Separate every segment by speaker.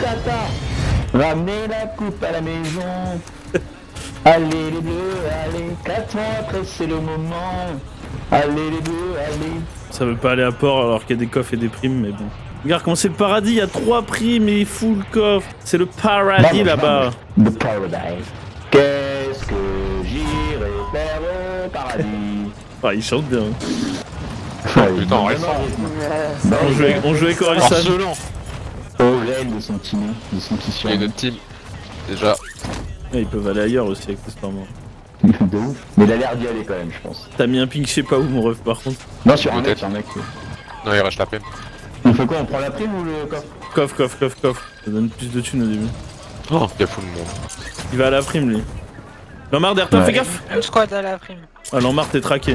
Speaker 1: Tata, ramenez la coupe à la maison. Allez les bleus, allez, 4 ans après c'est le moment. Allez les bleus, allez.
Speaker 2: Ça veut pas aller à port alors qu'il y a des coffres et des primes, mais bon. Regarde comment c'est le paradis, il y a 3 primes et full coffre. C'est le paradis là-bas.
Speaker 1: The paradise. Qu'est-ce que j'irai faire au paradis?
Speaker 2: Ah, il chante bien.
Speaker 3: Putain, en récent.
Speaker 2: On jouait Coruscant.
Speaker 3: Harcelant.
Speaker 1: Oh, l'aile de son team, de son petit
Speaker 3: Il y a notre team. Déjà.
Speaker 2: Ils peuvent aller ailleurs aussi avec ce storm.
Speaker 1: De ouf. Mais il a l'air d'y aller quand même, je pense.
Speaker 2: T'as mis un ping, je sais pas où, mon ref, par contre.
Speaker 1: Non, sur un
Speaker 3: Peut-être.
Speaker 1: mec.
Speaker 3: Non, il reste la prime.
Speaker 1: On fait quoi? On prend la prime ou le coffre?
Speaker 2: Coffre. Ça donne plus de thunes au début.
Speaker 3: Oh, il y a full de monde.
Speaker 2: Il va à la prime, lui. Lombard, derrière toi,
Speaker 1: Ouais.
Speaker 2: fais gaffe.
Speaker 4: Une squad à la prime.
Speaker 2: Ah, Lombard, t'es traqué.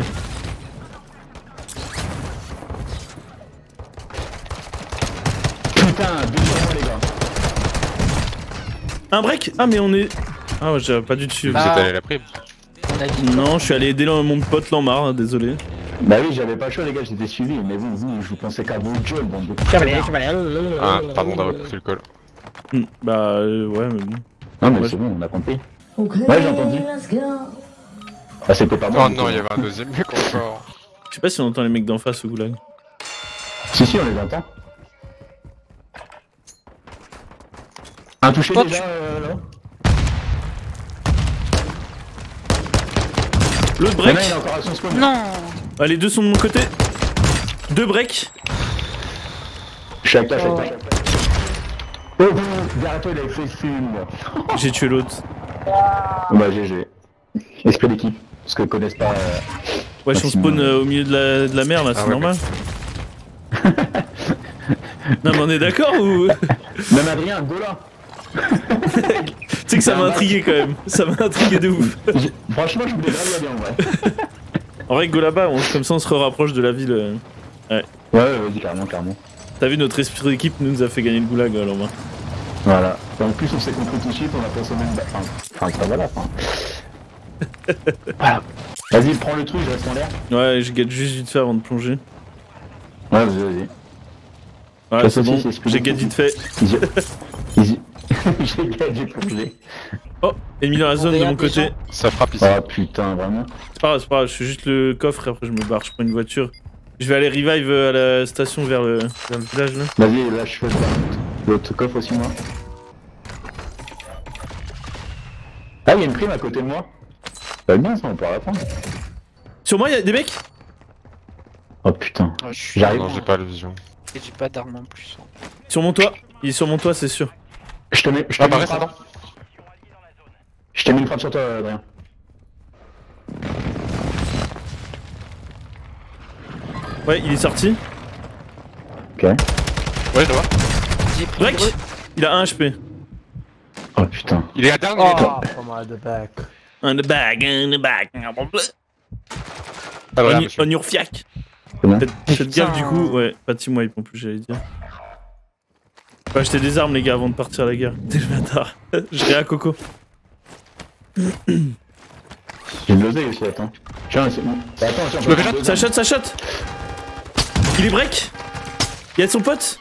Speaker 1: Putain, 2 sur 1 les gars.
Speaker 2: Un break. Ah, mais on est... Ah, ouais, j'avais pas dû te suivre.
Speaker 3: Vous êtes allé à la prime.
Speaker 4: On a dit
Speaker 2: Non, je suis allé aider mon pote Lombard, désolé.
Speaker 1: Bah oui, j'avais pas chaud les gars, j'étais suivi, mais vous, je vous pensais qu'à vous job, bande de...
Speaker 3: Ah, pardon d'avoir poussé le col.
Speaker 2: Bah, ouais, mais bon.
Speaker 1: Non mais
Speaker 2: Ouais,
Speaker 1: c'est bon, on a compris. Ouais, j'ai entendu. Ah, c'était pas moi.
Speaker 3: Oh non, il y avait un deuxième mec encore.
Speaker 2: Je sais pas si on entend les mecs d'en face au goulag.
Speaker 1: Si, on les entend. Un touché
Speaker 4: Hop.
Speaker 1: déjà, là.
Speaker 2: L'autre
Speaker 1: Il y en
Speaker 2: break.
Speaker 1: a, il est encore à son spawn.
Speaker 4: non.
Speaker 2: Ah, les deux sont de mon côté. 2 breaks.
Speaker 1: Je suis avec toi, Oh, derrière toi, il avait fait le film.
Speaker 2: J'ai tué l'autre.
Speaker 1: Bah, GG. Esprit d'équipe. Parce qu'ils connaissent pas.
Speaker 2: Ouais, si on spawn au milieu de la mer, là,
Speaker 3: Ah
Speaker 2: c'est
Speaker 3: ouais,
Speaker 2: normal. Non, mais on est d'accord ou...
Speaker 1: Même Adrien, Gola.
Speaker 2: Tu sais que ça m'a intrigué quand même. Ça m'a intrigué de ouf.
Speaker 1: Franchement, je voulais vraiment bien en vrai.
Speaker 2: En vrai, go là-bas, comme ça on se rapproche de la ville.
Speaker 1: Ouais, vas-y, carrément.
Speaker 2: T'as vu, notre esprit d'équipe nous a fait gagner le goulag alors.
Speaker 1: Voilà. Et en plus, on s'est compris tout de suite, on a pensé même. Enfin, ça va là, Voilà. Vas-y, prends le truc, je reste en l'air.
Speaker 2: Ouais, je gâte juste vite fait avant de plonger.
Speaker 1: Ouais, vas-y.
Speaker 2: Ouais, c'est
Speaker 1: aussi,
Speaker 2: bon,
Speaker 1: c'est esprit
Speaker 2: j'ai
Speaker 1: d'équipe.
Speaker 2: gâte vite fait.
Speaker 1: Easy. J'ai plongé.
Speaker 2: Oh, ennemi dans la zone de mon côté.
Speaker 3: Ça frappe ici.
Speaker 1: Ah putain, vraiment.
Speaker 2: C'est pas grave, je suis juste le coffre et après je me barre, je prends une voiture. Je vais aller revive à la station vers le village là.
Speaker 1: Vas-y, là, je fais ça. L'autre coffre aussi, moi. Ah, il y a une prime à côté de moi. Ça va bien, ça, on pourra la prendre.
Speaker 2: Sur moi, y'a des mecs.
Speaker 1: Oh putain.
Speaker 4: Oh, je suis
Speaker 1: J'arrive.
Speaker 3: Non, j'ai pas la vision.
Speaker 4: Et j'ai pas d'arme en plus.
Speaker 2: Sur mon toit. Il est sur mon toit, c'est sûr.
Speaker 1: Je te mets.
Speaker 3: Ah, bah reste, attends.
Speaker 1: Je t'ai mis une frappe sur toi, Adrien.
Speaker 2: Ouais, il est sorti.
Speaker 1: Ok.
Speaker 3: Ouais, je le vois.
Speaker 4: J'ai pris
Speaker 2: Break. Il a 1 HP.
Speaker 1: Oh putain.
Speaker 3: Il est à dernier.
Speaker 2: On the bag, on the bag.
Speaker 3: Adrien,
Speaker 2: On
Speaker 3: monsieur.
Speaker 2: your fiac.
Speaker 1: C'est bon.
Speaker 2: Faites gaffe du coup, ouais, pas de team wipe en plus, j'allais dire. Faut acheter des armes, les gars, avant de partir à la guerre. T'es le bâtard. Je vais à Coco.
Speaker 1: J'ai de l'oseille aussi, attends. Tiens, c'est bon. Attends,
Speaker 3: Je me fais shot.
Speaker 2: Ça shot. Il est break. Il y a son pote.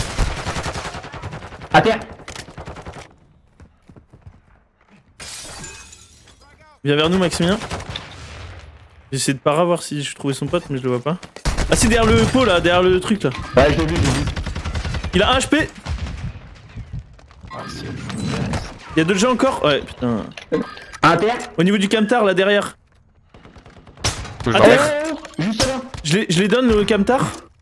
Speaker 1: À terre.
Speaker 2: Viens vers nous, Maximilien. J'essaie de pas voir si je trouvais son pote, mais je le vois pas. Ah, c'est derrière le pot là, derrière le truc là.
Speaker 1: Ouais, je l'ai vu.
Speaker 2: Il a 1 HP. Il y a 2 gens encore. Ouais, putain.
Speaker 1: À terre.
Speaker 2: Au niveau du camtar là derrière.
Speaker 3: Faut que
Speaker 2: À
Speaker 3: je
Speaker 2: terre.
Speaker 3: regarde.
Speaker 1: Juste là.
Speaker 2: Je les donne le camtar.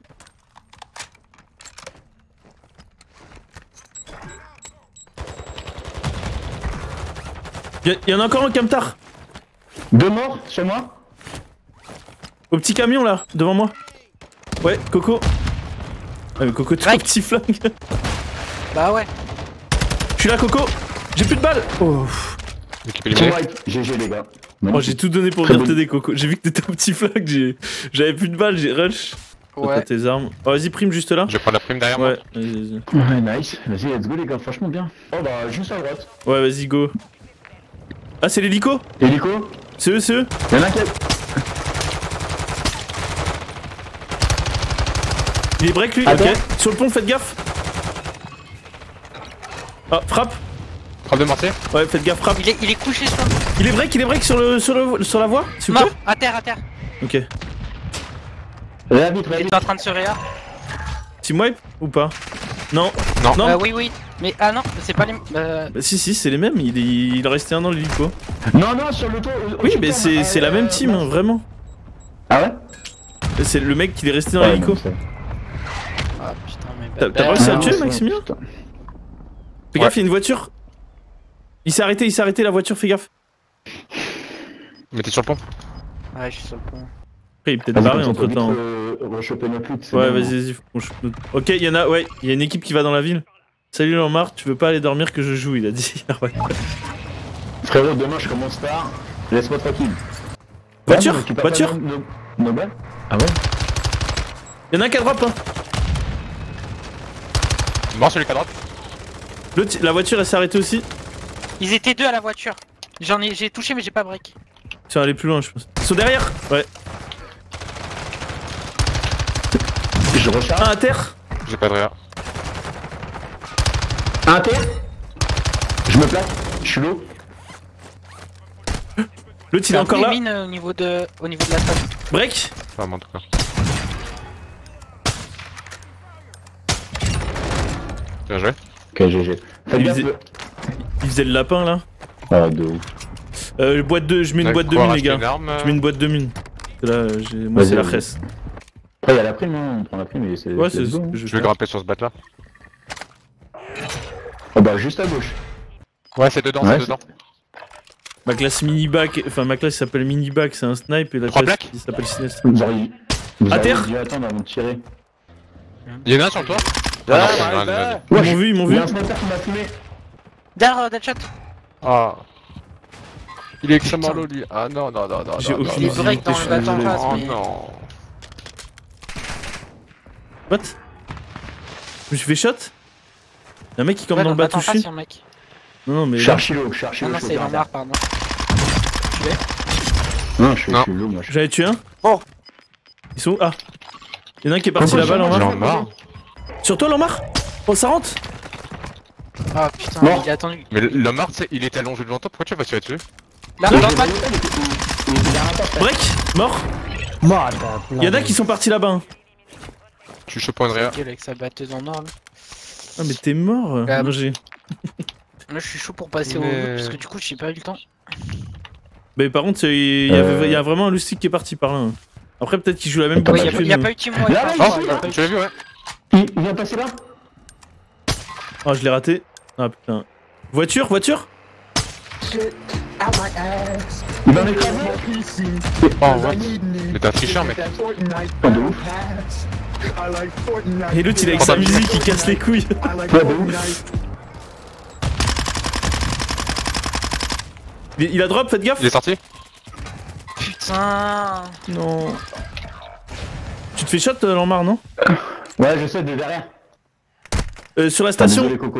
Speaker 2: Il y en a encore un camtar.
Speaker 1: 2 morts chez moi.
Speaker 2: Au petit camion là, devant moi. Ouais, Coco. Ah mais Coco, tu as un petit flingue.
Speaker 4: Bah ouais.
Speaker 2: Je suis là, Coco. J'ai plus de balles. Oh,
Speaker 3: Équipez les
Speaker 1: Team
Speaker 3: mecs.
Speaker 1: wipe. GG les gars.
Speaker 2: oh j'ai tout donné pour
Speaker 1: Très
Speaker 2: venir
Speaker 1: bon.
Speaker 2: t'aider, Coco. J'ai vu que t'étais au petit flingue, j'avais plus de balles, j'ai rush.
Speaker 4: Ouais.
Speaker 2: T'as tes armes. Oh, vas-y, prime juste là.
Speaker 3: Je vais prendre la prime derrière moi.
Speaker 2: Ouais, vas-y.
Speaker 1: Ouais, nice. Vas-y, let's go les gars, franchement bien. Oh bah, juste à droite.
Speaker 2: Ouais, vas-y, go. Ah, c'est l'hélico.
Speaker 1: Hélico.
Speaker 2: C'est eux, c'est eux.
Speaker 1: Y'en a un qui a...
Speaker 2: Il est break lui,
Speaker 1: Attends.
Speaker 2: ok. Sur le pont, faites gaffe. Ah, frappe.
Speaker 3: Frappe de mortier.
Speaker 2: Ouais, faites gaffe, frappe.
Speaker 4: Il est couché sur
Speaker 2: Il est break sur la voie, s'il vous
Speaker 4: mort,
Speaker 2: plaît.
Speaker 4: à terre.
Speaker 2: Ok.
Speaker 1: Réa vite,
Speaker 4: Il
Speaker 1: réa
Speaker 4: est
Speaker 1: vite.
Speaker 4: en train de se réa.
Speaker 2: Team wipe ou pas? Non.
Speaker 3: Non.
Speaker 2: Non.
Speaker 4: Oui. Mais ah non, c'est pas les.
Speaker 2: Bah, si, c'est les mêmes. Il est resté un dans l'hélico.
Speaker 1: Non, sur le tour.
Speaker 2: Oui, mais c'est la même team, hein, vraiment.
Speaker 1: Ah ouais?
Speaker 2: C'est le mec qui est resté dans
Speaker 1: Ouais,
Speaker 2: l'hélico.
Speaker 1: non, c'est-
Speaker 4: Ah putain, mais
Speaker 2: T'as
Speaker 4: bah,
Speaker 2: réussi à le
Speaker 1: Ah,
Speaker 2: tuer,
Speaker 1: c'est-
Speaker 2: Maximilien?
Speaker 1: putain.
Speaker 2: Fais gaffe, il y a une voiture. Il s'est arrêté la voiture, fais gaffe.
Speaker 3: Mais t'es sur le pont.
Speaker 4: Ouais, je suis sur le pont.
Speaker 2: Après, il est peut-être
Speaker 1: Vas-y,
Speaker 2: barré
Speaker 1: comme ça,
Speaker 2: entre temps.
Speaker 1: on peut vite rechoper notre loot, c'est
Speaker 2: Ouais,
Speaker 1: bon.
Speaker 2: vas-y, faut qu'on chope notre- Ok, il y a une équipe qui va dans la ville. Salut Lamar, tu veux pas aller dormir que je joue, il a dit. Ah ouais.
Speaker 1: Frérot, demain je commence tard, laisse-moi tranquille.
Speaker 2: Voiture,
Speaker 1: Ouais, mais tu peux
Speaker 2: voiture.
Speaker 1: pas nos balles. Ah ouais?
Speaker 2: Y'en a un qui a drop, hein.
Speaker 3: Mort celui qui a drop.
Speaker 2: La voiture elle s'est arrêtée aussi.
Speaker 4: Ils étaient deux à la voiture. J'ai touché, mais j'ai pas break.
Speaker 2: Ils sont allés plus loin, je pense. Ils sont derrière. Ouais.
Speaker 1: Je recharge.
Speaker 2: Un à terre.
Speaker 3: J'ai pas de réa.
Speaker 1: Un terre. Je me place, je suis low.
Speaker 2: L'autre il est encore là.
Speaker 4: Mine au niveau de la salle.
Speaker 2: Break.
Speaker 3: Enfin, en tout cas. Bien joué.
Speaker 1: Ok, GG. Faites
Speaker 2: Il
Speaker 1: gaffe.
Speaker 2: faisait- Il faisait le lapin là.
Speaker 1: Ah, de ouf.
Speaker 2: Boîte de, je mets une boîte de mine les gars. Je mets une boîte de mine. Là, moi
Speaker 1: Vas-y,
Speaker 2: c'est la
Speaker 1: vas-y.
Speaker 2: reste.
Speaker 1: Après, il y a la prime, hein, on prend la prime et c'est.
Speaker 2: Ouais, c'est ce
Speaker 1: bon.
Speaker 2: que
Speaker 3: Je vais grimper sur ce bat là.
Speaker 1: Oh bah, juste à gauche.
Speaker 3: Ouais, c'est dedans,
Speaker 1: Ouais,
Speaker 3: c'est dedans.
Speaker 2: Ma classe mini-bac, enfin ma classe s'appelle mini-bac, c'est un snipe et la
Speaker 3: 3
Speaker 2: classe
Speaker 3: plaques
Speaker 2: qui s'appelle Sinestre.
Speaker 1: Vous auriez
Speaker 2: À terre.
Speaker 1: dû attendre avant de tirer.
Speaker 3: Y'en a un sur le toit.
Speaker 5: Ah,
Speaker 3: non,
Speaker 5: ouais,
Speaker 3: c'est un-
Speaker 5: ouais.
Speaker 2: Ils
Speaker 1: Wesh,
Speaker 2: m'ont vu, ils m'ont
Speaker 1: Il y
Speaker 2: vu.
Speaker 1: a un sniper qui m'a fumé.
Speaker 4: Derrière Deadshot.
Speaker 5: Ah. Il est extrêmement low lui. Ah non, non, non, non.
Speaker 2: J'ai
Speaker 5: non,
Speaker 2: aucune
Speaker 5: non,
Speaker 4: Il break dans
Speaker 2: je
Speaker 4: le
Speaker 2: suis
Speaker 4: bateau en
Speaker 2: désolé.
Speaker 4: face,
Speaker 5: Oh
Speaker 4: mais.
Speaker 5: non.
Speaker 2: What? Je me suis fait shot? Y'a un mec qui campe
Speaker 4: Ouais,
Speaker 2: dans le bateau
Speaker 4: en face,
Speaker 2: chine?
Speaker 4: y'a un mec.
Speaker 2: Non mais
Speaker 1: Je suis
Speaker 2: là,
Speaker 1: archi-low, je suis
Speaker 4: Ah
Speaker 1: archi-low.
Speaker 4: non,
Speaker 1: je suis
Speaker 4: c'est
Speaker 1: au
Speaker 4: Lamar, pardon.
Speaker 1: Non, je suis
Speaker 3: Non.
Speaker 1: low, moi.
Speaker 2: j'en ai tué un.
Speaker 5: Oh.
Speaker 2: Ils sont où? Ah. Y'en a un qui est parti
Speaker 1: Pourquoi
Speaker 2: là-bas,
Speaker 1: je-
Speaker 2: Lamar.
Speaker 3: J'en marre.
Speaker 2: Sur toi, Lamar? Oh, ça rentre?
Speaker 4: Ah putain,
Speaker 1: Mort.
Speaker 4: il a attendu.
Speaker 3: Mais le mort, tu sais, il était allongé devant toi. Pourquoi tu vas pas tirer dessus?
Speaker 4: Là,
Speaker 1: Ouais,
Speaker 4: dans
Speaker 1: je
Speaker 4: le bac.
Speaker 1: l'ai vu, il était derrière un porte.
Speaker 2: Break? Mort? Y'en a qui sont partis là-bas. Hein.
Speaker 3: Tu chopes pas une réa.
Speaker 4: Gueule avec sa batteuse en or là.
Speaker 2: Ah, mais t'es mort.
Speaker 4: Ah,
Speaker 2: Moi, j'ai.
Speaker 4: Là, je suis chaud pour passer au
Speaker 3: Mais-
Speaker 4: loot parce que du coup, j'ai pas eu le temps.
Speaker 2: Mais par contre, il y a vraiment un loustic qui est parti par là. Hein. Après, peut-être qu'il joue la même
Speaker 1: Attends,
Speaker 4: Ouais,
Speaker 2: partie
Speaker 1: bah,
Speaker 4: y a
Speaker 2: que
Speaker 4: pas
Speaker 2: nous.
Speaker 4: eu de team wipe.
Speaker 1: Là,
Speaker 4: hein.
Speaker 1: là,
Speaker 3: Oh,
Speaker 1: ici, là.
Speaker 3: tu l'as vu, ouais.
Speaker 1: Il vient passer là.
Speaker 2: Ah, je l'ai raté. Ah putain. Voiture?
Speaker 1: Il va m'écraser.
Speaker 3: Oh, what? Mais t'es un tricheur, mec.
Speaker 1: Pas de ouf.
Speaker 2: Et l'autre, il est avec sa musique, il casse les couilles.
Speaker 1: Pas de ouf.
Speaker 2: Il a drop, faites gaffe.
Speaker 3: Il est sorti?
Speaker 4: Putain.
Speaker 2: Non. Tu te fais shot, Lamar, non?
Speaker 1: Ouais, je sais, de derrière.
Speaker 2: Sur la
Speaker 1: Ah,
Speaker 2: station.
Speaker 1: désolé, Coco.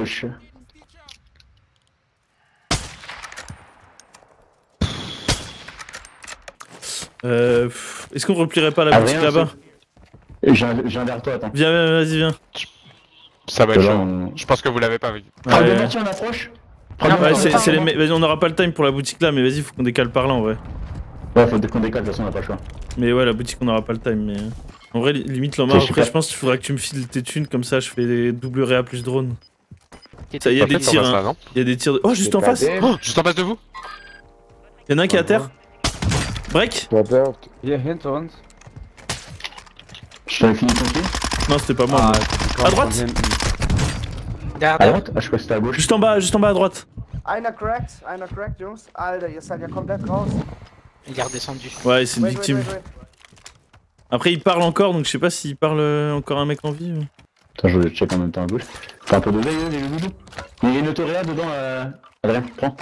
Speaker 2: Est-ce qu'on replierait pas la
Speaker 1: Ah,
Speaker 2: boutique
Speaker 1: rien,
Speaker 2: là-bas?
Speaker 1: J'ai un vers toi, attends.
Speaker 2: Viens, vas-y, viens.
Speaker 3: Ça va être
Speaker 1: Là,
Speaker 3: chaud.
Speaker 1: on-
Speaker 3: Je pense que vous l'avez pas vu.
Speaker 1: Prends
Speaker 2: Ouais.
Speaker 1: le voiture, on approche. Prends
Speaker 4: Non,
Speaker 1: le
Speaker 2: Ouais,
Speaker 1: voiture,
Speaker 2: c'est les
Speaker 1: on
Speaker 2: vas-y, on n'aura pas le time pour la boutique là, mais vas-y, faut qu'on décale par là en vrai.
Speaker 1: Ouais, faut qu'on décale, de toute façon, on a pas le choix.
Speaker 2: Mais ouais, la boutique, on n'aura pas le time, mais. En vrai, limite, Lamar,
Speaker 1: Je sais
Speaker 2: après,
Speaker 1: pas.
Speaker 2: je pense qu'il faudra que tu me files tes thunes, comme ça, je fais des double réa plus drone.
Speaker 4: T'es-
Speaker 2: Ça, il y a des
Speaker 3: Peut-être qu'on
Speaker 2: tirs,
Speaker 3: va ça,
Speaker 2: hein.
Speaker 3: non?
Speaker 2: Il y a des tirs de. Oh, juste en face!
Speaker 3: Oh, juste en face de vous?
Speaker 2: Y'en a un qui est à terre. Break?
Speaker 5: Hier hinter uns.
Speaker 1: Je t'avais fini ton kill.
Speaker 2: Non, c'était pas moi.
Speaker 5: Ah,
Speaker 2: mais-
Speaker 5: die kommen
Speaker 2: À droite.
Speaker 5: von hinten.
Speaker 4: Derrière,
Speaker 1: À
Speaker 4: derrière.
Speaker 1: droite? Ah, je crois que c'était à gauche.
Speaker 2: Juste en bas à droite.
Speaker 6: Einer cracked, Jungs. Alter, ihr seid ja komplett raus.
Speaker 4: Il est redescendu.
Speaker 2: Ouais, c'est une
Speaker 6: Wait,
Speaker 2: victime.
Speaker 6: wait.
Speaker 2: Après, il parle encore, donc je sais pas s'il parle encore un mec en vie.
Speaker 1: Attends, je check en même temps à gauche. T'as un peu de veille, les doudous. Il y a une autoréa dedans, Adrien, prends.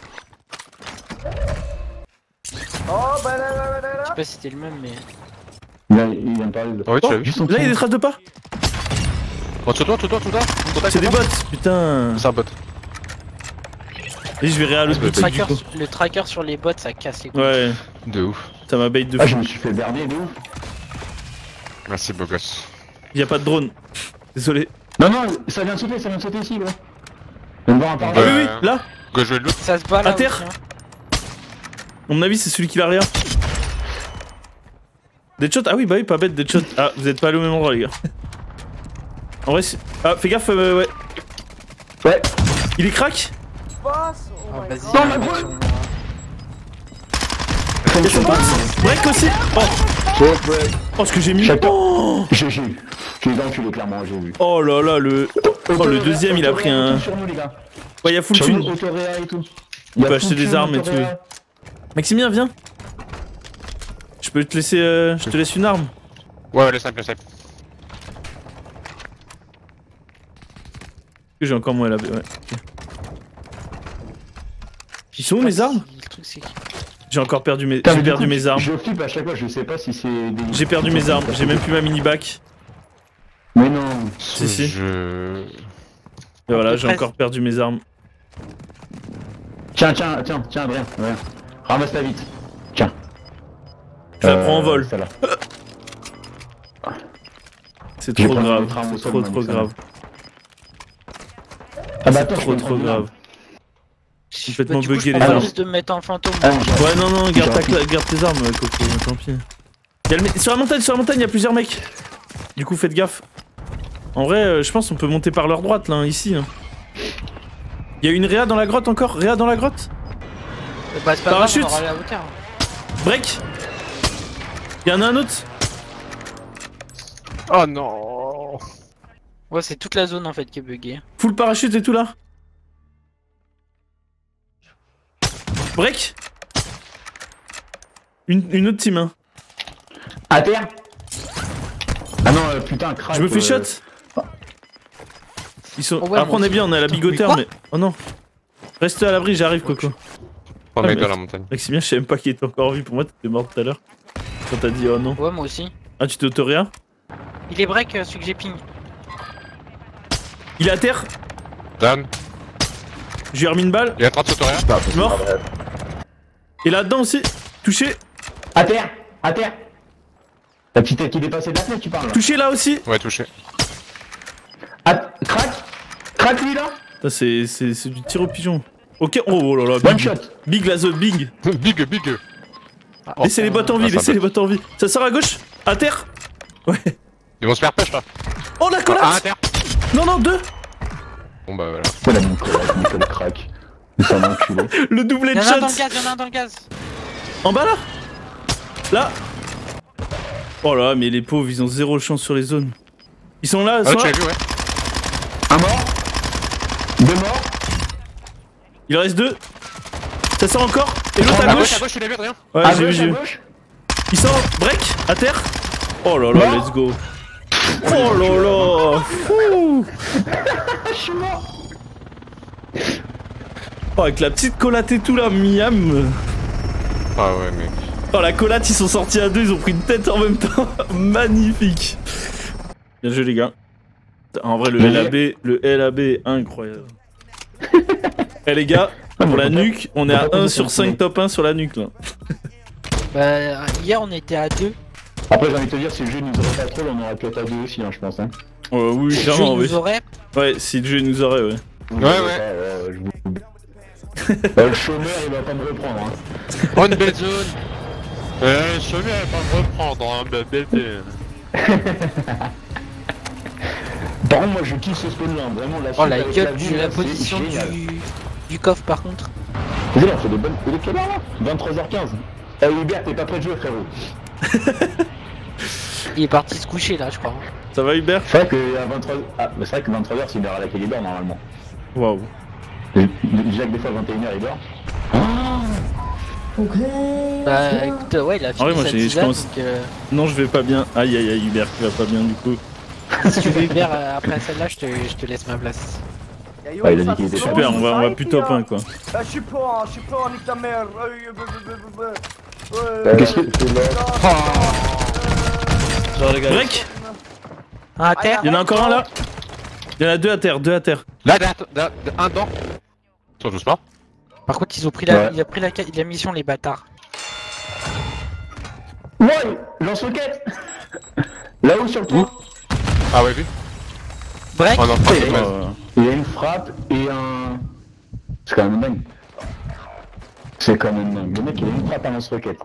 Speaker 6: Oh,
Speaker 4: Je sais pas si c'était le même, mais.
Speaker 1: Il vient de parler de.
Speaker 3: Ah oui, tu l'as vu.
Speaker 1: Juste en
Speaker 2: Là, il y a des traces de pas.
Speaker 3: Oh, tout toi.
Speaker 2: C'est des bots, putain.
Speaker 3: C'est un bot.
Speaker 2: Et je vais réa l'autre
Speaker 3: Le
Speaker 2: boutique du coup.
Speaker 4: Le tracker sur les bots, ça casse les couilles.
Speaker 2: Ouais,
Speaker 3: De ouf.
Speaker 2: ça m'a bait de
Speaker 1: Ah,
Speaker 2: fou.
Speaker 1: je me suis fait berner de ouf.
Speaker 3: Merci, beau gosse.
Speaker 2: Y a pas de drone. Désolé.
Speaker 1: Non, ça vient de sauter ici, gros. Viens de voir un par
Speaker 2: Ah
Speaker 1: là.
Speaker 2: oui, oui, là.
Speaker 3: Go jouer de l'autre.
Speaker 4: Ça se bat là.
Speaker 2: À terre.
Speaker 4: aussi, hein.
Speaker 2: À mon avis, c'est celui qui l'a rien. Deadshot. Ah oui, bah oui, pas bête, Deadshot. Ah, vous êtes pas allés au même endroit, les gars. En vrai, ah, fais gaffe, ouais.
Speaker 1: Ouais.
Speaker 2: Il est crack.
Speaker 6: Boss! Oh
Speaker 4: Ah,
Speaker 6: my
Speaker 4: vas-y,
Speaker 6: god!
Speaker 1: Non, mais
Speaker 4: arrête
Speaker 1: ouais.
Speaker 4: sur moi.
Speaker 2: Il y a son pote. Break aussi. Oh, ce que j'ai mis.
Speaker 1: Chacun.
Speaker 2: Oh,
Speaker 1: J'ai eu l'enculé, clairement, j'ai vu.
Speaker 2: oh là là, le. Oh, le deuxième, il a pris un.
Speaker 1: Sur nous, les gars.
Speaker 2: Ouais, il y a full
Speaker 1: Sur nous,
Speaker 2: thune.
Speaker 1: autoréa et tout.
Speaker 2: On peut acheter des armes et tout. Maximien, viens. Je peux te laisser. Je te laisse une arme.
Speaker 3: Ouais, le simple, le simple.
Speaker 2: J'ai encore moi la ouais. Ok. Ils sont où mes armes?
Speaker 4: Le truc, c'est que-
Speaker 2: J'ai encore perdu mes. J'ai perdu mes armes.
Speaker 1: Je flippe à chaque fois, je sais pas si c'est des...
Speaker 2: J'ai perdu mes armes. J'ai même plus ma mini bac.
Speaker 1: Mais non.
Speaker 2: Si, si.
Speaker 3: Je...
Speaker 2: Et voilà,
Speaker 4: peu
Speaker 2: j'ai
Speaker 4: près.
Speaker 2: encore perdu mes armes.
Speaker 1: Tiens, Adrien. Ramasse-la vite. Tiens.
Speaker 2: Je la prends en vol.
Speaker 1: Celle-là.
Speaker 2: C'est
Speaker 1: Je vais
Speaker 2: trop
Speaker 1: prendre
Speaker 2: grave.
Speaker 1: une autre arme au
Speaker 2: C'est
Speaker 1: sol,
Speaker 2: trop
Speaker 1: moi,
Speaker 2: trop
Speaker 1: ça.
Speaker 2: grave.
Speaker 1: Ah bah
Speaker 2: C'est
Speaker 1: attends, je
Speaker 2: trop
Speaker 1: peux
Speaker 2: trop
Speaker 1: prendre une
Speaker 2: grave.
Speaker 1: arme.
Speaker 2: Complètement
Speaker 4: Du coup, je
Speaker 2: bugué,
Speaker 4: prends
Speaker 2: les
Speaker 4: la
Speaker 2: armes.
Speaker 4: liste de me mettre en fantôme.
Speaker 1: Ah,
Speaker 2: Ouais, non, garde,
Speaker 1: J'aurais
Speaker 2: garde tes armes, Coco, tant pis. Sur la montagne, il y a plusieurs mecs. Du coup, faites gaffe. En vrai, je pense qu'on peut monter par leur droite, là, ici. Hein. Il y a une Réa dans la grotte encore. Réa dans la grotte.
Speaker 4: Bah, c'est pas grave,
Speaker 2: Parachute.
Speaker 4: on aura la hauteur.
Speaker 2: Break. Il y en a un autre.
Speaker 5: Oh non.
Speaker 4: Ouais, c'est toute la zone en fait qui est buggée.
Speaker 2: Full parachute et tout là. Break. Une autre team, hein.
Speaker 1: À terre. Ah non, putain, crack.
Speaker 2: Je me fais shot. Ils sont.
Speaker 4: Oh ouais,
Speaker 2: Après, on
Speaker 4: moi
Speaker 2: est bien, on est à la
Speaker 4: aussi.
Speaker 2: bigoteur,
Speaker 4: Mais
Speaker 2: mais. Oh non. Reste à l'abri, j'arrive, Coco.
Speaker 3: 3
Speaker 2: Ah,
Speaker 3: mecs
Speaker 2: mais-
Speaker 3: dans la montagne.
Speaker 2: Maximien, je savais même pas qu'il était encore en vie. Pour moi, t'étais mort tout à l'heure. Quand t'as dit oh non.
Speaker 4: Ouais, moi aussi.
Speaker 2: Ah, tu t'es autoréa.
Speaker 4: Il est break celui que j'ai ping.
Speaker 2: Il est à terre.
Speaker 3: Dan,
Speaker 2: Je lui ai remis une balle.
Speaker 3: il est en train de s'autoréa.
Speaker 2: Mort. Et là-dedans aussi. Touché.
Speaker 1: À terre. La petite tête qui dépassait de la fenêtre, tu parles là.
Speaker 2: Touché là aussi.
Speaker 3: Ouais, touché.
Speaker 1: Crack lui là.
Speaker 2: Ça, c'est du tir au pigeon. Ok. Oh là là.
Speaker 1: One
Speaker 2: Big.
Speaker 1: shot.
Speaker 2: Big la zone, big.
Speaker 3: Big.
Speaker 2: Laissez les bottes en vie,
Speaker 3: Ah, ça
Speaker 2: laissez
Speaker 3: botte.
Speaker 2: les bottes en vie. Ça sort à gauche. À terre. Ouais.
Speaker 3: Ils vont se faire push là.
Speaker 2: Oh la
Speaker 3: Ah, à
Speaker 2: collate.
Speaker 3: terre.
Speaker 2: Non, deux.
Speaker 3: Bon bah voilà.
Speaker 1: Voilà mon collègue, Nicolas crack. Il s'en a enculé.
Speaker 2: Le doublé de
Speaker 4: Y'en a un dans le
Speaker 2: shot.
Speaker 4: gaz, y'en a un dans le gaz.
Speaker 2: En bas là. Là. Oh là, mais les pauvres, ils ont zéro chance sur les zones. Ils sont là, ils
Speaker 3: Ah,
Speaker 2: sont
Speaker 3: tu
Speaker 2: là.
Speaker 3: l'as vu, ouais.
Speaker 1: Un mort. Deux morts.
Speaker 2: Il en reste deux. Ça sort encore. Et l'autre à
Speaker 3: À
Speaker 2: gauche.
Speaker 3: gauche, tu l'as vu, Adrien.
Speaker 2: Ouais,
Speaker 1: À
Speaker 2: j'ai vu,
Speaker 1: gauche,
Speaker 2: j'ai
Speaker 1: à
Speaker 2: vu.
Speaker 1: gauche.
Speaker 2: Il sort. Break. À terre. Oh là là,
Speaker 1: Non.
Speaker 2: let's go. Oh là là. Fou.
Speaker 1: Je suis mort.
Speaker 2: Oh, avec la petite collate et tout là, miam.
Speaker 3: Ah ouais, mec.
Speaker 2: Oh, la collate, ils sont sortis à deux, ils ont pris une tête en même temps. Magnifique. Bien joué, les gars. En vrai, le LAB est incroyable. Eh, les gars, pour la nuque, on est à 1 sur 5 top 1 sur la nuque là.
Speaker 4: Bah, hier on était à 2.
Speaker 1: Après, j'ai envie de te dire, si le jeu nous aurait pas trop, on aurait pu être à deux aussi, hein, je pense. Hein.
Speaker 2: Oui,
Speaker 4: Si le jeu
Speaker 2: clairement, oui.
Speaker 4: nous aurait.
Speaker 2: Ouais, si le jeu nous aurait, ouais.
Speaker 3: Ouais.
Speaker 1: Je vous... le chômeur, il va pas me reprendre. Hein.
Speaker 3: Oh, une belle zone. Je suis bien à pas me reprendre, hein, bébé.
Speaker 1: Par contre, moi, je kiffe ce spawn là. Vraiment, la
Speaker 4: Oh la
Speaker 1: suite avec
Speaker 4: gueule
Speaker 1: ville,
Speaker 4: de la
Speaker 1: là,
Speaker 4: position
Speaker 1: c'est génial.
Speaker 4: du coffre par contre.
Speaker 1: Vas-y, là, on fait des bonnes. Il est quelle heure là 23h15. Eh, Hubert, t'es pas prêt de jouer, frérot.
Speaker 4: Il est parti se coucher là, je crois.
Speaker 2: Ça va, Hubert?
Speaker 1: C'est vrai que à 23... Ah, mais c'est vrai que 23h, c'est une heure à laquelle il dort normalement.
Speaker 2: Waouh.
Speaker 1: Déjà que des fois, 21h, il dort.
Speaker 4: Bah écoute, ouais, il a fini
Speaker 2: vrai, moi,
Speaker 4: sa
Speaker 2: je
Speaker 4: tisane,
Speaker 2: commence-
Speaker 4: donc,
Speaker 2: Non, je vais pas bien. Aïe, aïe, aïe, Hubert, tu vas pas bien du coup.
Speaker 4: si tu veux Hubert, après celle-là, je te laisse ma place.
Speaker 1: Ouais, il a dit qu'il était
Speaker 2: Super, on va plus top 1 quoi.
Speaker 6: Je suis pas, nique ta mère.
Speaker 1: Qu'est-ce que c'est là?
Speaker 2: Break.
Speaker 4: Ah, à terre.
Speaker 2: Il y en a encore un là. Il y en a deux à terre,
Speaker 3: Là, un dent. Sur doucement.
Speaker 4: Par contre, ils ont pris
Speaker 1: Ouais.
Speaker 4: il a pris la mission, les bâtards.
Speaker 1: Ouais, lance-roquette. Là-haut sur le toit.
Speaker 3: Ah ouais, vu.
Speaker 4: Break.
Speaker 3: Oh non,
Speaker 1: Ouais,
Speaker 3: pas
Speaker 2: Oh,
Speaker 1: il y a une frappe et un... C'est quand même dingue. C'est quand même dingue. Le mec il a une frappe à lance-roquette.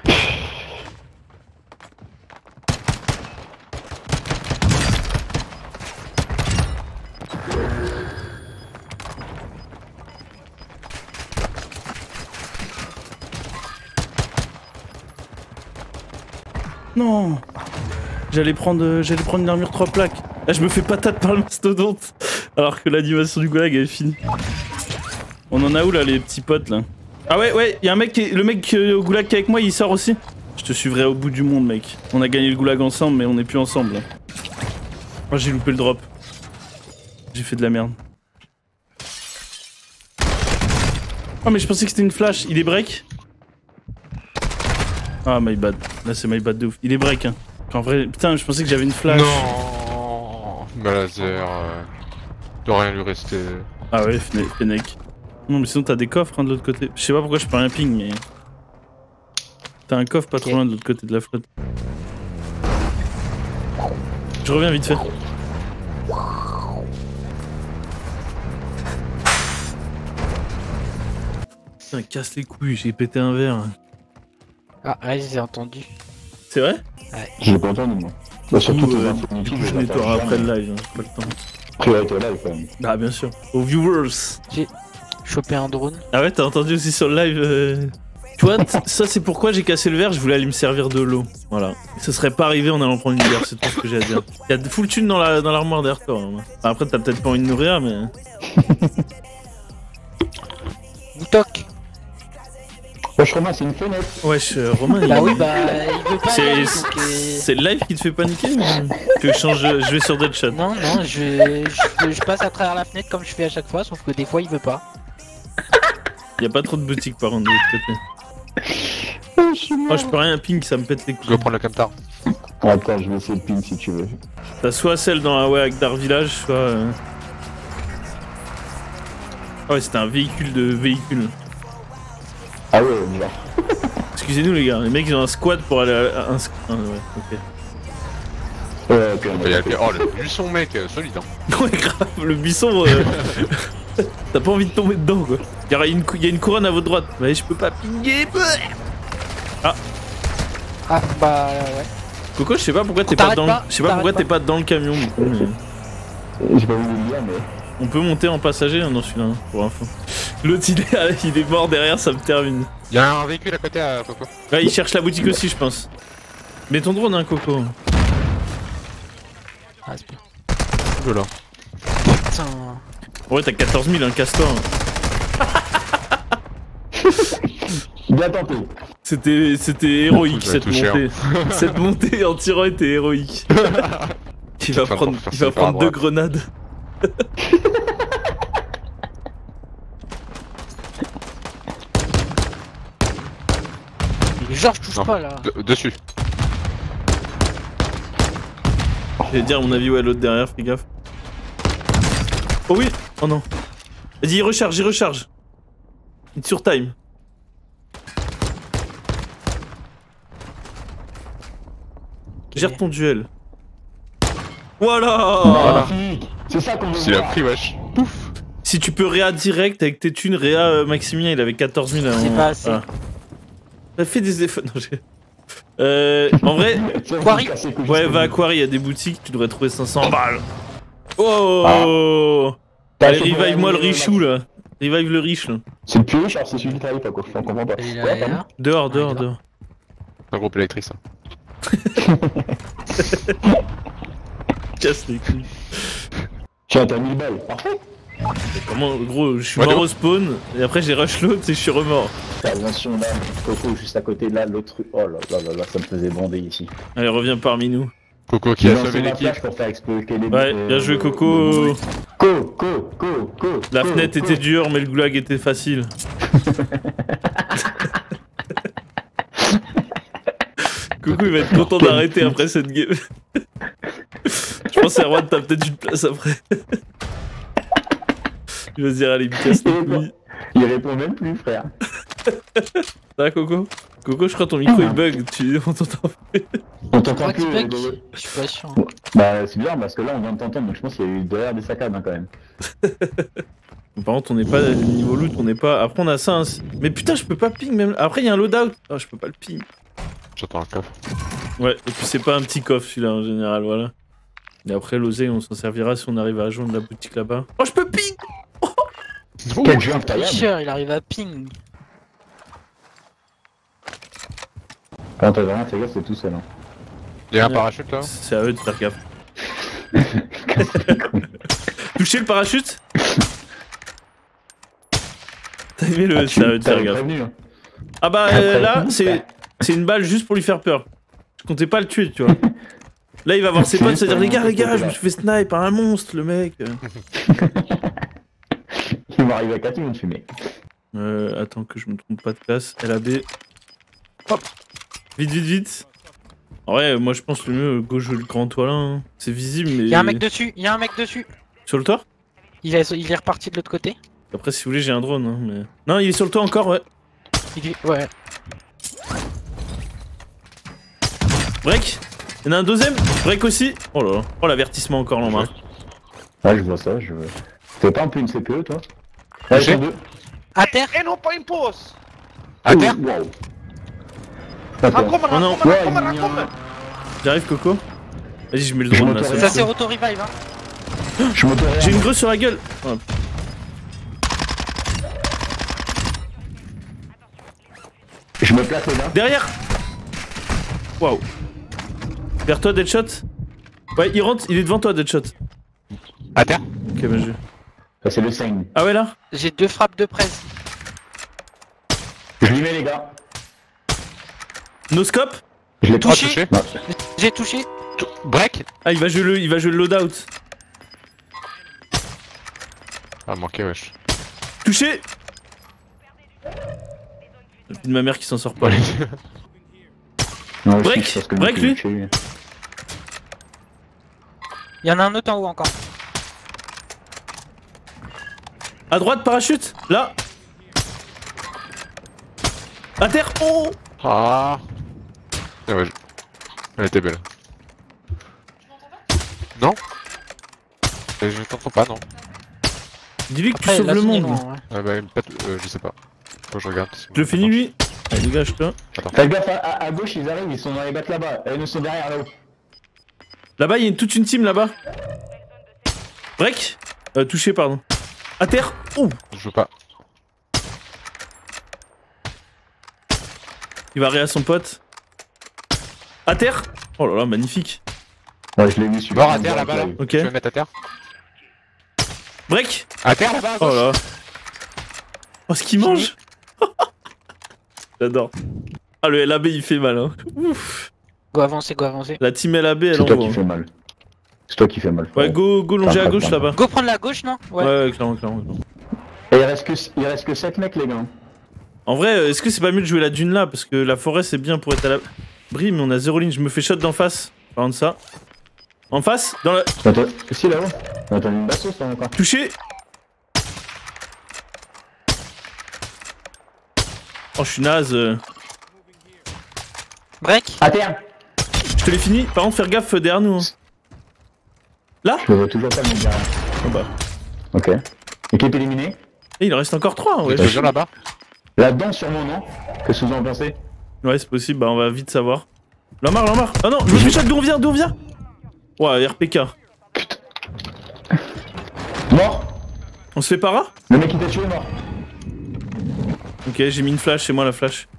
Speaker 2: Non. J'allais prendre une armure 3 plaques. Là je me fais patate par le mastodonte. Alors que l'animation du goulag elle est finie. On en a où là les petits potes là? Ah ouais, y'a un mec le mec au goulag qui est avec moi il sort aussi. Je te suivrai au bout du monde mec. On a gagné le goulag ensemble mais on est plus ensemble là. Oh j'ai loupé le drop. J'ai fait de la merde. Oh mais je pensais que c'était une flash. Il est break? Ah my bad. Là c'est my bad de ouf. Il est break hein. En vrai, putain je pensais que j'avais une flash.
Speaker 5: Non. Malazer. Doit rien lui rester.
Speaker 2: Ah ouais, Fennec. Non mais sinon t'as des coffres hein, de l'autre côté. Je sais pas pourquoi je peux rien ping mais... T'as un coffre pas trop loin de l'autre côté de la flotte. Je reviens vite fait. Putain casse les couilles, j'ai pété un verre.
Speaker 4: Ah, ouais, j'ai entendu.
Speaker 2: C'est vrai?
Speaker 1: Je l'ai pas entendu moi. Bah, surtout tes infos
Speaker 2: Du
Speaker 1: YouTube,
Speaker 2: coup je nettoierai après le live, hein, j'ai pas le temps.
Speaker 1: Priorité au live quand même.
Speaker 2: Ah bien sûr. Aux viewers.
Speaker 4: J'ai chopé un drone.
Speaker 2: Ah ouais t'as entendu aussi sur le live Tu vois, ça c'est pourquoi j'ai cassé le verre, je voulais aller me servir de l'eau. Voilà. Ça serait pas arrivé en allant prendre une bière, c'est tout ce que j'ai à dire. Il y a de full thune dans l'armoire derrière toi. Hein. Après t'as peut-être pas envie de nourrir mais...
Speaker 4: Boutoc.
Speaker 1: Wesh Romain, c'est une fenêtre.
Speaker 2: Wesh Romain
Speaker 4: Bah oui, bah il veut pas.
Speaker 2: C'est le live qui te fait paniquer ou... Tu veux que je vais sur Deadshot.
Speaker 4: Non, je passe à travers la fenêtre comme je fais à chaque fois, sauf que des fois il veut pas.
Speaker 2: Y'a pas trop de boutiques par contre de l'autre côté. Oh je peux rien ping, ça me pète les
Speaker 5: Je
Speaker 2: couilles.
Speaker 5: dois prendre le camtar.
Speaker 1: Attends, je vais essayer de ping si tu veux.
Speaker 2: T'as soit celle dans Agdar Village, soit... Oh ouais c'était un véhicule de véhicule.
Speaker 1: Ah ouais, genre.
Speaker 2: Excusez-nous les gars, les mecs ils ont un squad pour aller à un squad. Ah ouais, ok.
Speaker 1: Ouais, ok,
Speaker 5: On va y aller. Oh, le buisson, mec, solide. Hein.
Speaker 2: Ouais grave, le buisson... T'as pas envie de tomber dedans quoi. Il y a une couronne à votre droite. Mais je peux pas pinguer. Ah.
Speaker 4: Ah bah ouais.
Speaker 2: Coco, je sais pas pourquoi t'es pas dans
Speaker 4: T'arrêtes
Speaker 2: le... Je sais pas pourquoi t'es pas dans le camion du coup. Mais...
Speaker 1: J'ai pas voulu le dire, mais.
Speaker 2: On peut monter en passager hein, dans celui-là, hein, pour info. L'autre il est mort derrière, ça me termine.
Speaker 5: Y'a un véhicule à côté à Coco.
Speaker 2: Ouais, il cherche la boutique aussi, je pense. Mets ton drone, hein, Coco.
Speaker 4: Ah c'est bien.
Speaker 5: Voilà.
Speaker 4: Putain.
Speaker 2: Ouais, t'as 14 000, hein, casse-toi. Hein.
Speaker 1: Bien tenté.
Speaker 2: C'était héroïque
Speaker 5: Ça va
Speaker 2: cette
Speaker 5: toucher,
Speaker 2: montée. Cette montée en tirant était héroïque. Il va prendre 2 grenades.
Speaker 4: Mais genre je touche
Speaker 5: Non.
Speaker 4: pas là.
Speaker 5: Dessus.
Speaker 2: Je vais dire à mon avis, ouais, l'autre derrière, fais gaffe. Oh oui. Oh non. Vas-y, il recharge. It's sur time. Gère ton duel. Voilà.
Speaker 1: Magnifique. C'est ça qu'on veut
Speaker 5: S'il a
Speaker 1: voir.
Speaker 5: pris, wesh. Pouf.
Speaker 2: Si tu peux réa direct avec tes thunes, réa Maximien il avait 14 000 avant.
Speaker 4: C'est pas assez.
Speaker 2: T'as fait des efforts. Non, en vrai,
Speaker 1: C'est
Speaker 4: Quarry.
Speaker 1: cassé que
Speaker 2: ouais,
Speaker 1: juste
Speaker 2: va à
Speaker 1: au bout.
Speaker 2: Quarry, il y a des boutiques, tu devrais trouver 500 balles. Oh
Speaker 1: T'as
Speaker 2: Allez,
Speaker 1: fait pour
Speaker 2: revive-moi le
Speaker 1: la-
Speaker 2: richou là. Revive le riche là.
Speaker 1: C'est le plus riche, alors c'est celui qui travaille pas quoi. Je comprends pas.
Speaker 4: Il
Speaker 1: Ouais,
Speaker 4: a
Speaker 1: pardon.
Speaker 4: là.
Speaker 2: Dehors.
Speaker 5: Un groupe électrique, ça.
Speaker 2: Casse les couilles.
Speaker 1: Tiens, t'as 1000 balles. Parfait.
Speaker 2: Comment, gros, je suis
Speaker 5: Ouais,
Speaker 2: mort
Speaker 5: de
Speaker 2: au spawn, et après j'ai rush l'autre et je suis remort.
Speaker 1: Attention là, Coco juste à côté là, l'autre truc. Oh là là là là, ça me faisait bander ici.
Speaker 2: Allez, reviens parmi nous.
Speaker 5: Coco qui
Speaker 1: J'ai
Speaker 5: a
Speaker 1: lancé
Speaker 5: sauvé
Speaker 1: ma
Speaker 5: l'équipe.
Speaker 1: flash pour faire exploser les.
Speaker 2: Ouais, bien joué Coco.
Speaker 1: Coco.
Speaker 2: La fenêtre était dure, mais le goulag était facile. Coucou, il va être content d'arrêter après cette game. Je pense que Erwan, t'as peut-être une place après. Il va se dire, allez, il me casse les couilles.
Speaker 1: Il répond même plus, frère.
Speaker 2: Ça va, Coco? Coco, je crois que ton micro il bug, on t'entend.
Speaker 1: On
Speaker 4: Je
Speaker 1: t'entend
Speaker 4: crois
Speaker 1: plus.
Speaker 4: qu'il bug. Je suis pas sûr.
Speaker 1: Bah, c'est bizarre parce que là on vient de t'entendre donc je pense qu'il y a eu derrière des saccades hein, quand même.
Speaker 2: Par contre, on n'est pas niveau loot, on n'est pas. Après, on a ça. Hein. Mais putain, je peux pas ping même. Après, il y a un loadout. Ah, je peux pas le ping.
Speaker 3: J'attends un coffre.
Speaker 2: Ouais, et puis c'est pas un petit coffre celui-là en général, voilà. Et après, l'oseille, on s'en servira si on arrive à rejoindre la boutique là-bas. Oh, je peux ping.
Speaker 1: Quel jeu incroyable.
Speaker 4: Tricheur, il arrive à ping.
Speaker 1: Quand t'as vraiment fait gaffe, c'est tout seul. Hein.
Speaker 3: Y'a un parachute là?
Speaker 2: C'est à eux de faire gaffe. Toucher le parachute. T'as aimé le. C'est à eux de faire gaffe.
Speaker 1: Prévenu, hein.
Speaker 2: Ah bah là, c'est une balle juste pour lui faire peur. Je comptais pas le tuer, tu vois. Là, il va voir ses potes, se dire les gars, je me suis fait snipe par un monstre, le mec.
Speaker 1: Il va arriver à 4 minutes de fumée.
Speaker 2: Attends que je me trompe pas de place. LAB. Hop. Vite, vite, vite. Ouais, moi je pense le mieux, go jouer le grand toit là. Hein. C'est visible, mais.
Speaker 4: Y'a un mec dessus, y'a un mec dessus.
Speaker 2: Sur le toit?
Speaker 4: Il est reparti de l'autre côté.
Speaker 2: Après, si vous voulez, j'ai un drone. Hein, mais... Non, il est sur le toit encore, ouais.
Speaker 4: Ouais.
Speaker 2: Break. Il y en a un deuxième. Break aussi. Oh là là. Oh, l'avertissement encore en main.
Speaker 1: Ouais, je vois ça, je veux. T'es pas un peu une CPE, toi? Ouais,
Speaker 3: J'ai
Speaker 1: j'en deux.
Speaker 4: À terre.
Speaker 6: En op een post!
Speaker 3: À terre?
Speaker 1: Wow.
Speaker 6: Aankomen,
Speaker 2: Oh non.
Speaker 6: aankomen,
Speaker 1: Ouais,
Speaker 6: aankomen,
Speaker 1: il y a un-
Speaker 6: aankomen!
Speaker 2: J'arrive, Coco. Vas-y, je mets le drone là.
Speaker 1: m'autorise.
Speaker 4: Ça c'est auto-revive, hein.
Speaker 1: Je m'autorise.
Speaker 2: J'ai une greu sur la gueule. Oh.
Speaker 1: Je me place là.
Speaker 2: Derrière. Waouh. Vers toi, Deadshot. Ouais, il rentre, il est devant toi, Deadshot.
Speaker 3: À terre?
Speaker 2: Ok, bah je.
Speaker 1: Ça, c'est le signe.
Speaker 2: Ah ouais, là.
Speaker 4: J'ai 2 frappes de presse.
Speaker 1: Je lui mets, les gars.
Speaker 2: No scope.
Speaker 1: Je l'ai
Speaker 4: Touché.
Speaker 3: touché.
Speaker 1: Non.
Speaker 4: J'ai touché.
Speaker 3: Break?
Speaker 2: Ah, il va jouer le loadout.
Speaker 3: Ah, manqué, wesh.
Speaker 2: Touché. C'est de ma mère qui s'en sort pas.
Speaker 1: Non,
Speaker 2: Break.
Speaker 1: je pense que
Speaker 2: Break,
Speaker 1: lui.
Speaker 2: lui.
Speaker 4: Y'en a un autre en haut encore.
Speaker 2: À droite, parachute. Là. À terre. Oh.
Speaker 3: Ah. Ah ouais, elle était belle. Non? Je t'entends pas, non.
Speaker 2: Dis-lui que tu
Speaker 4: Après,
Speaker 2: sauves
Speaker 4: là,
Speaker 2: le
Speaker 4: c'est
Speaker 2: monde.
Speaker 4: loin, ouais.
Speaker 3: Ah bah, il me pète, je sais pas. Faut que je regarde.
Speaker 2: Je le finis lui. Allez, dégage-toi.
Speaker 1: Fais gaffe, à gauche, ils arrivent, ils sont dans les battes là-bas. Ils nous sont derrière là-haut.
Speaker 2: Là-bas, il y a toute une team là-bas. Break. Touché, pardon. À terre. Oh.
Speaker 3: Je veux pas.
Speaker 2: Il va ré à son pote. À terre. Oh là là, magnifique.
Speaker 1: Ouais, je l'ai vu, celui-là.
Speaker 3: Mort à terre là-bas, là.
Speaker 2: Ok.
Speaker 3: Tu veux me mettre à terre?
Speaker 2: Break.
Speaker 3: À terre là-bas, à
Speaker 2: Oh
Speaker 3: gauche.
Speaker 2: là. Oh, ce qu'il mange. J'adore. Ah, le LAB, il fait mal, hein. Ouf.
Speaker 4: Go avancer, go avancer.
Speaker 2: La team LAB, elle
Speaker 1: C'est toi
Speaker 2: envoie.
Speaker 1: qui fais mal. C'est toi qui fais mal.
Speaker 2: Ouais, go longer à gauche là-bas.
Speaker 4: Go prendre la gauche, non?
Speaker 2: Ouais, clairement, clairement.
Speaker 1: Et il reste que 7 mecs, les gars.
Speaker 2: En vrai, est-ce que c'est pas mieux de jouer la dune là? Parce que la forêt c'est bien pour être à l'abri, mais on a 0 ligne. Je me fais shot d'en face. Parlant de ça. En face, dans la.
Speaker 1: Attends, si là-haut. Attends, une basse sauce là encore.
Speaker 2: Touché. Oh, je suis naze.
Speaker 4: Break.
Speaker 1: À terre.
Speaker 2: Je te l'ai fini. Par contre, faire gaffe derrière nous. Hein. Là?
Speaker 1: Je le vois toujours pas, le mec derrière.
Speaker 2: Oh bah.
Speaker 1: Ok. Équipe éliminée.
Speaker 2: Et il en reste encore 3. Ouais,
Speaker 3: Je te jure là-bas.
Speaker 1: Là-dedans, sur mon nom. Qu'est-ce que vous en pensez?
Speaker 2: ouais c'est possible. Bah, on va vite savoir. Lamar. Ah non, je me fais shot. D'où on vient? Ouais, RPK.
Speaker 1: Mort.
Speaker 2: On se fait para?
Speaker 1: Le mec qui t'a tué est mort.
Speaker 2: Ok, j'ai mis une flash. C'est moi la flash.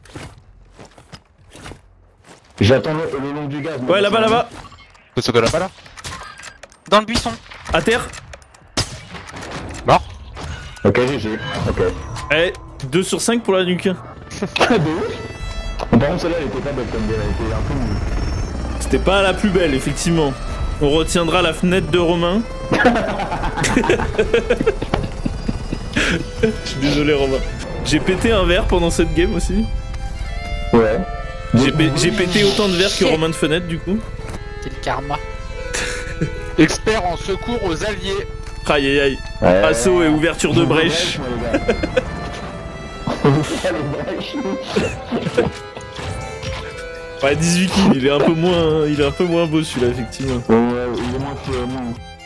Speaker 1: J'attends le long du gaz.
Speaker 2: Ouais, là-bas.
Speaker 3: T'es sauté là-bas là?
Speaker 4: Dans le buisson.
Speaker 2: À terre.
Speaker 3: Mort?
Speaker 1: Ok, GG. Ok.
Speaker 2: Eh, 2 sur 5 pour la nuque.
Speaker 1: De ouf. Par contre, celle-là, elle était pas belle comme elle était un peu mou.
Speaker 2: C'était pas la plus belle, effectivement. On retiendra la fenêtre de Romain. Je suis désolé, Romain. J'ai pété un verre pendant cette game aussi.
Speaker 1: Ouais.
Speaker 2: J'ai pété autant de verres que Romain de fenêtre, du coup.
Speaker 4: C'est le karma.
Speaker 3: Expert en secours aux alliés.
Speaker 2: Aïe aïe aïe.
Speaker 1: Ouais.
Speaker 2: Assaut et ouverture de brèche.
Speaker 1: moi, les gars. On vous fait les brèches.
Speaker 2: Ouais, 18 kills, il est un peu moins beau celui-là, effectivement.
Speaker 1: Ouais, il est moins.